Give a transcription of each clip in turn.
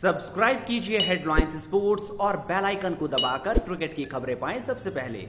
Subscribe कीजिए headlines sports और bell icon को दबाकर क्रिकेट की खबरें पाएं सबसे पहले।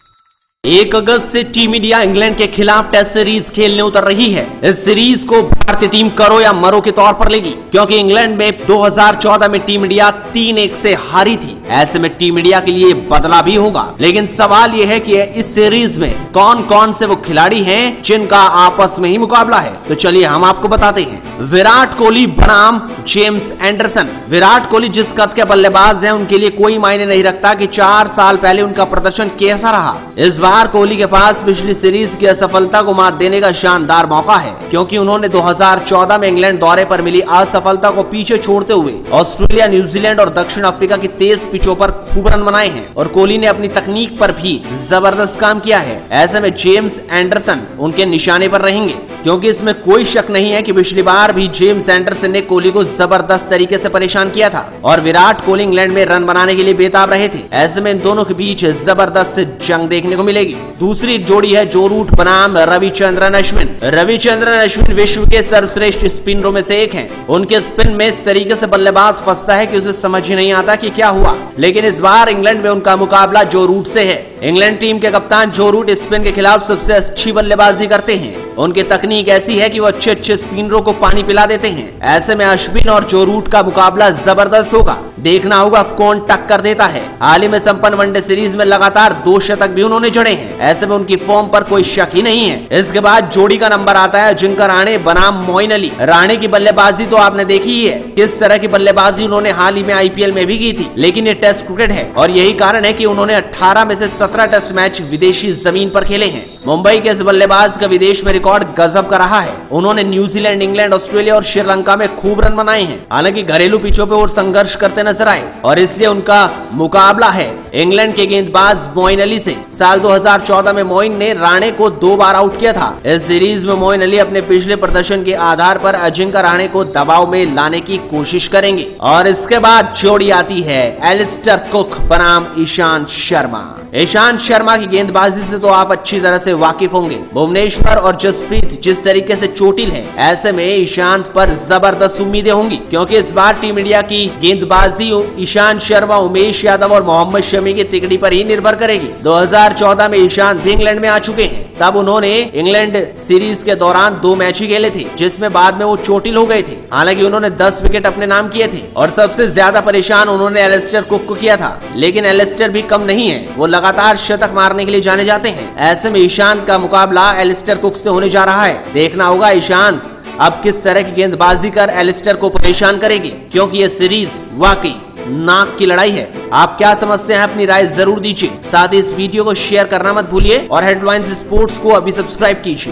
1 अगस्त से टीम इंडिया इंग्लैंड के खिलाफ टेस्ट सीरीज खेलने उतर रही है। इस सीरीज को भारतीय टीम करो या मरो के तौर पर लेगी, क्योंकि इंग्लैंड में 2014 में टीम इंडिया 3-1 से हारी थी। ऐसे में टीम इंडिया के लिए बदला भी होगा, लेकिन सवाल यह है कि इस सीरीज में कौन कौन से वो खिलाड़ी हैं जिनका आपस में ही मुकाबला है। तो चलिए हम आपको बताते हैं। विराट कोहली बनाम जेम्स एंडरसन। विराट कोहली जिस कद के बल्लेबाज हैं, उनके लिए कोई मायने नहीं रखता कि 4 साल पहले उनका प्रदर्शन कैसा रहा। इस बार कोहली के पास पिछली सीरीज की असफलता को मात देने का शानदार मौका है, क्योंकि उन्होंने 2014 में इंग्लैंड दौरे पर मिली असफलता को पीछे छोड़ते हुए ऑस्ट्रेलिया, न्यूजीलैंड और दक्षिण अफ्रीका की तेज पिचों पर खूब रन बनाए हैं और कोहली ने अपनी तकनीक पर भी जबरदस्त काम किया है। ऐसे में जेम्स एंडरसन उनके निशाने पर रहेंगे, क्योंकि इसमें कोई शक नहीं है कि पिछली बार भी जेम्स एंडरसन ने कोहली को जबरदस्त तरीके से परेशान किया था और विराट कोहली इंग्लैंड में रन बनाने के लिए बेताब रहे थे। ऐसे में इन दोनों के बीच जबरदस्त जंग देखने को मिलेगी। दूसरी जोड़ी है जो रूट बनाम रविचंद्रन अश्विन। रविचंद्रन अश्विन विश्व के सर्वश्रेष्ठ स्पिनरों में से एक हैं। उनके स्पिन में इस तरीके से बल्लेबाज फंसता है कि उसे समझ ही नहीं आता कि क्या हुआ। लेकिन इस बार इंग्लैंड में उनका मुकाबला जो रूट से है। इंग्लैंड टीम के कप्तान जो रूट स्पिन के खिलाफ सबसे अच्छी बल्लेबाजी करते हैं। उनकी तकनीक ऐसी है कि वो अच्छे स्पिनरों को पानी पिला देते हैं। ऐसे में अश्विन और जो रूट का मुकाबला जबरदस्त होगा। देखना होगा कौन टक्कर देता है। हाल ही में संपन्न वनडे सीरीज में लगातार 2 शतक भी उन्होंने जड़े हैं। ऐसे में उनकी फॉर्म पर कोई शक ही नहीं है। इसके बाद जोड़ी का नंबर आता है अजिंक्य रहाणे बनाम मोइन अली। रहाणे की बल्लेबाजी तो आपने देखी ही है, किस तरह की बल्लेबाजी उन्होंने हाल ही में आईपीएल में भी की थी। लेकिन ये टेस्ट क्रिकेट है और यही कारण है कि उन्होंने 18 में से 17 टेस्ट मैच विदेशी जमीन पर खेले हैं। मुंबई के इस बल्लेबाज का विदेश में रिकॉर्ड गजब का रहा है। उन्होंने न्यूजीलैंड, इंग्लैंड, ऑस्ट्रेलिया और श्रीलंका में खूब रन बनाए हैं। हालांकि घरेलू पिचों पे वो संघर्ष करते नजर आए और इसलिए उनका मुकाबला है इंग्लैंड के गेंदबाज मोइन अली से। साल 2014 में मोइन ने रहाणे को 2 बार आउट किया था। इस सीरीज में मोइन अली अपने पिछले प्रदर्शन के आधार पर अजिंक्य रहाणे को दबाव में लाने की कोशिश करेंगे। और इसके बाद जोड़ी आती है एलिस्टर कुक बनाम ईशांत शर्मा। ईशांत शर्मा की गेंदबाजी से तो आप अच्छी तरह से वाकिफ होंगे। भुवनेश्वर और जसप्रीत जिस तरीके से चोटिल है, ऐसे में ईशांत पर जबरदस्त उम्मीदें होंगी, क्योंकि इस बार टीम इंडिया की गेंदबाजी ईशांत शर्मा, उमेश यादव और मोहम्मद शमी की तिकड़ी पर ही निर्भर करेगी। 2014 में ईशांत भी इंग्लैंड में आ चुके हैं। तब उन्होंने इंग्लैंड सीरीज के दौरान 2 मैच ही खेले थे, जिसमें बाद में वो चोटिल हो गए थे। हालांकि उन्होंने 10 विकेट अपने नाम किए थे और सबसे ज्यादा परेशान उन्होंने एलिस्टर कुक को किया था। लेकिन एलिस्टर भी कम नहीं है, वो लगातार शतक मारने के लिए जाने जाते हैं। ऐसे में ईशांत का मुकाबला एलिस्टर कुक से होने जा रहा है। देखना होगा ईशांत अब किस तरह की गेंदबाजी कर एलिस्टर को परेशान करेगी, क्योंकि ये सीरीज वाकई नाक की लड़ाई है। आप क्या समझते हैं, अपनी राय जरूर दीजिए। साथ ही इस वीडियो को शेयर करना मत भूलिए और हेडलाइंस स्पोर्ट्स को अभी सब्सक्राइब कीजिए।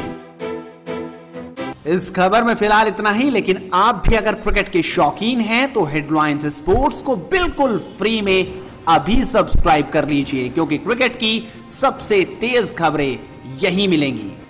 इस खबर में फिलहाल इतना ही, लेकिन आप भी अगर क्रिकेट के शौकीन हैं तो हेडलाइंस स्पोर्ट्स को बिल्कुल फ्री में अभी सब्सक्राइब कर लीजिए, क्योंकि क्रिकेट की सबसे तेज खबरें यहीं मिलेंगी।